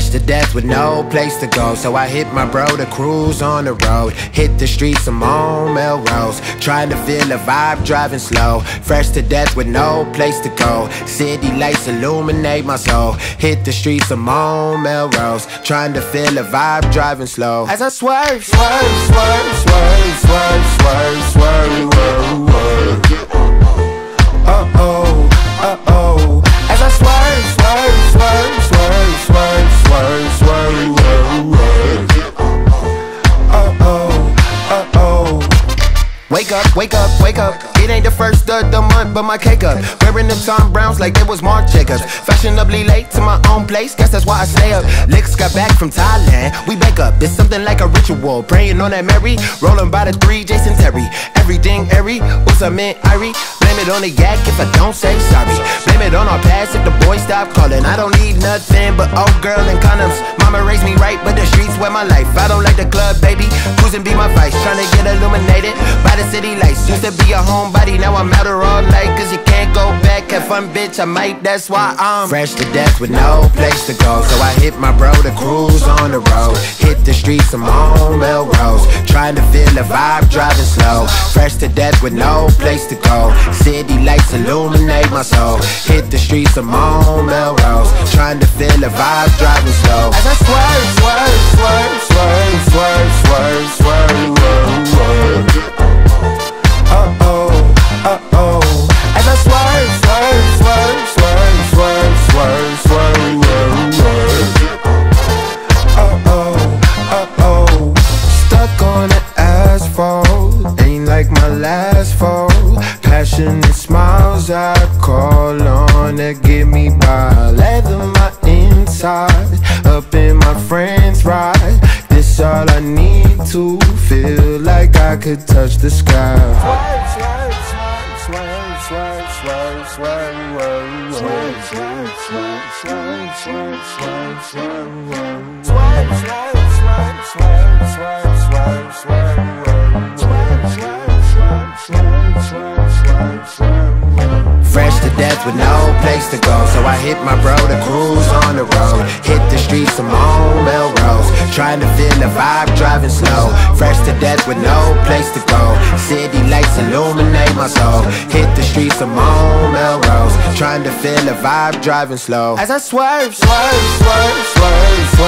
Fresh to death with no place to go, so I hit my bro to cruise on the road. Hit the streets, I'm on Melrose, trying to feel the vibe, driving slow. Fresh to death with no place to go, city lights illuminate my soul. Hit the streets, I'm on Melrose, trying to feel the vibe, driving slow. As I swerve, swerve, swerve, swerve, swerve, swerve, swerve, swerve, swerve. Uh-oh, uh-oh. As I swerve, swerve, swerve, swerve, swerve, swerve, swerve, swerve. Uh-oh, uh-oh. Wake up, wake up, wake up. It ain't the first of the month, but my cake up. Wearing them Tom Browns like it was Marc Jacobs. Fashionably late to my own place, guess that's why I stay up. Licks got back from Thailand, we bake up. It's something like a ritual, praying on that Mary. Rolling by the 3, Jason Terry. Everything airy, what's I meant, Irie. Blame it on the yak if I don't say sorry. Blame it on our past if the boys stop calling. I don't need nothing but old girl and condoms. Mama raised me right, but the streets were my life. I don't like the club, baby, cruising be my vice. Trying to get illuminated by the city lights. Used to be a homebody, now I'm out here all night. Cause you can't go back, have fun bitch, I might. That's why I'm fresh to death with no place to go, so I hit my bro to cruise on the road. Hit the streets, I'm on Melrose, trying to feel the vibe, driving slow. Fresh to death with no place to go, city lights illuminate my soul. Hit the streets, I'm on Melrose, trying to feel the vibe, driving slow. As I swerve, swerve, swerve, swerve, swerve, swerve, swerve, swerve, swerve. Uh-oh, uh-oh. As I swerve, swerve, swerve, swerve, swerve, swerve, swerve, swerve, swerve. Uh-oh, uh-oh. Stuck on the asphalt, ain't like my last fall. Passionate smiles I call on to get me by. Leather my inside, up in my friend's ride. This all I need to feel like I could touch the sky. Swerve, swerve, swerve, swerve, swerve, swerve, swerve, swerve, swerve, swerve, swerve, swerve, swerve, swerve, swerve, swerve, swerve, swerve, swerve, swerve, fresh to death with no place to go, so I hit my bro to cruise on the road. Hit the streets, I'm on Melrose, trying to feel the vibe, driving slow. Fresh to death with no place to go, city lights illuminate my soul. Hit the streets, I'm on Melrose, trying to feel the vibe, driving slow. As I swerve, swerve, swerve, swerve,